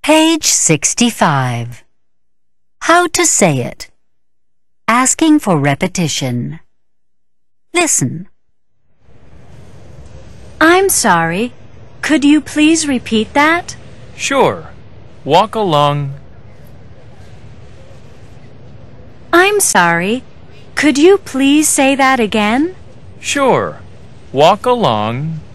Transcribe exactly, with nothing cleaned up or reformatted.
Page sixty-five. How to say it. Asking for repetition. Listen. I'm sorry. Could you please repeat that? Sure. Walk along. I'm sorry. Could you please say that again? Sure. Walk along.